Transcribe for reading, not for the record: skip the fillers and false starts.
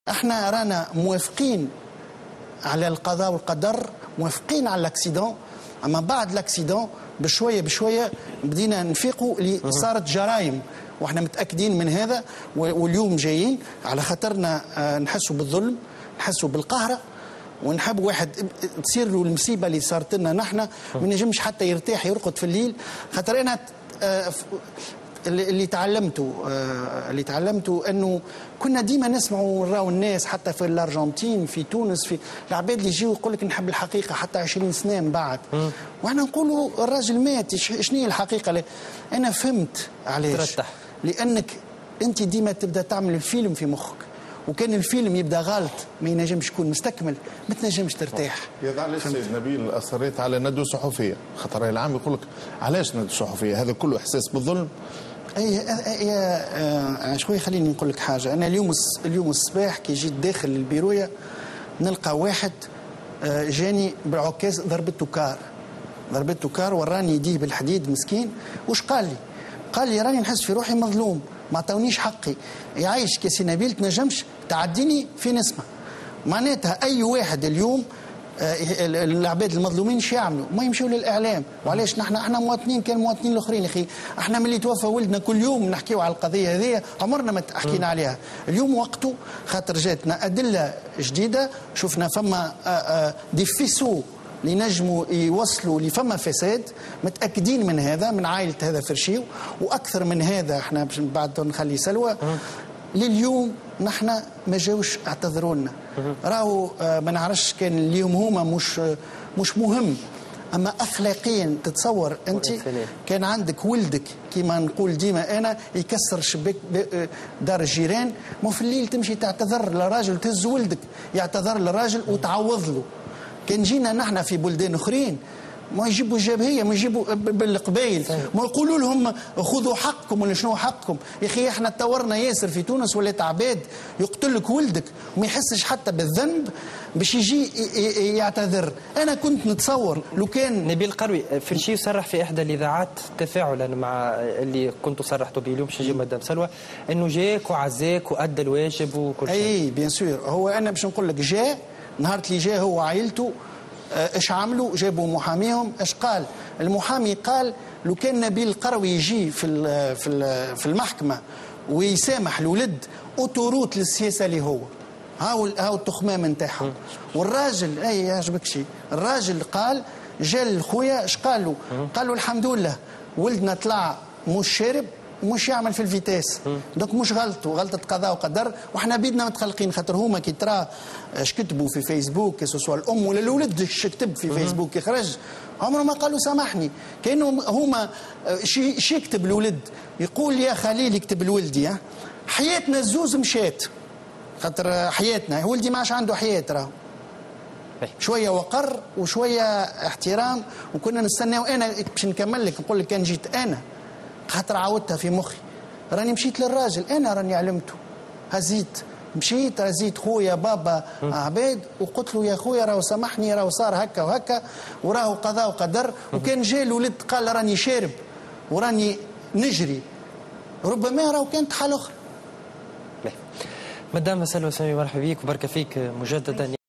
احنا رانا موافقين على القضاء والقدر، موافقين على الاكسيدون، اما بعد الاكسيدون بشويه بشويه بدينا نفيقوا اللي صارت جرائم، واحنا متاكدين من هذا. واليوم جايين على خاطرنا نحسوا بالظلم، نحسوا بالقهره، ونحب واحد تصير له المصيبه اللي صارت لنا نحن ما ينجمش حتى يرتاح يرقد في الليل. خاطر انا اللي تعلمته انه كنا ديما نسمعوا نراو الناس حتى في الارجنتين في تونس في العباد اللي يجيو يقول لك نحب الحقيقه حتى 20 سنه من بعد، واحنا نقولوا الراجل مات، شنو هي الحقيقه؟ انا فهمت علاش، لانك انت ديما تبدا تعمل الفيلم في مخك، وكان الفيلم يبدا غلط ما ينجمش يكون مستكمل، ما تنجمش ترتاح. يا علاش سيد نبيل اصريت على ندوه صحفيه؟ خاطر الراي العام يقول لك علاش ندوه صحفيه؟ هذا كله احساس بالظلم. شوي خليني نقول لك حاجه. انا اليوم الصباح كي جيت داخل البيرويه نلقى واحد جاني بالعكاز ضربته كار وراني يديه بالحديد مسكين. وش قال لي؟ قال لي راني نحس في روحي مظلوم، ما عطاونيش حقي. يعيش كي نبيل تنجمش تعديني في نسمه. معناتها اي واحد اليوم العباد المظلومين شو يعملوا؟ ما يمشوا للاعلام. وعلاش احنا مواطنين كالمواطنين الاخرين. اخي احنا ملي توفى ولدنا كل يوم نحكيو على القضيه هذه، عمرنا ما حكينا عليها. اليوم وقته، خاطر جاتنا ادله جديده، شفنا فما دي فيسو اللي نجموا يوصلوا اللي فما فساد، متاكدين من هذا، من عائله هذا فرشيو. واكثر من هذا احنا بعد نخلي سلوى لليوم نحن ما جاوش اعتذروا لنا. راهو ما نعرفش كان اليوم هما مش مهم، اما اخلاقيا تتصور انت كان عندك ولدك كما نقول ديما انا يكسر شباك دار الجيران، مو في الليل تمشي تعتذر لراجل، تهز ولدك يعتذر لراجل وتعوض له. كان جينا نحن في بلدان اخرين ما يجيبوا الجبهيه، ما يجيبوا بالقبايل، ما يقولوا لهم خذوا حقكم ولا شنو حقكم. يا اخي احنا تطورنا ياسر في تونس، ولات عباد يقتل لك ولدك وما يحسش حتى بالذنب باش يجي يعتذر. انا كنت نتصور لو كان نبيل القروي فرشي صرح في احدى الاذاعات تفاعلا مع اللي كنتوا صرحتوا به اليوم باش نجيو مدام سلوى، انه جاك وعزاك وادى الواجب وكل شيء. اي بيان سور. هو انا باش نقول لك جاء نهار اللي جاء هو وعائلته ايش عملوا؟ جابوا محاميهم. ايش قال المحامي؟ قال لو كان نبيل القروي يجي في المحكمه ويسامح الولد اوتوروت للسياسه اللي هو هاو التخمام نتاعهم. والراجل اي يعجبك شيء، الراجل قال جا لخويا ايش قال له؟ قال له الحمد لله ولدنا طلع مش شارب مش يعمل في الفيتاس، دونك مش غلطه قضاء وقدر، وحنا بيدنا متخلقين. خاطر هما كي ترى اش كتبوا في فيسبوك كسوسوا الام ولا الولد اش كتب في فيسبوك يخرج، عمره ما قالوا سامحني. كانهم هما شي يكتب الولد، يقول يا خليل يكتب لولدي حياتنا الزوز مشات، خاطر حياتنا ولدي ما عادش عنده حياه، راهو شويه وقر وشويه احترام. وكنا نستناو. انا باش نكمل لك نقول لك كان جيت انا خاطر عاودتها في مخي، راني مشيت للراجل، انا راني علمته، مشيت هزيت خويا بابا عباد وقلت له يا خويا راهو سامحني، راهو صار هكا وهكا وراهو قضاء وقدر. وكان جاي الولد قال راني شارب وراني نجري، ربما راهو كانت حال اخرى. مدام سلوى سامي مرحبا بك وبركه فيك مجددا.